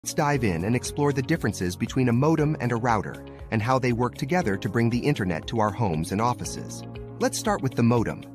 Let's dive in and explore the differences between a modem and a router and how they work together to bring the internet to our homes and offices. Let's start with the modem.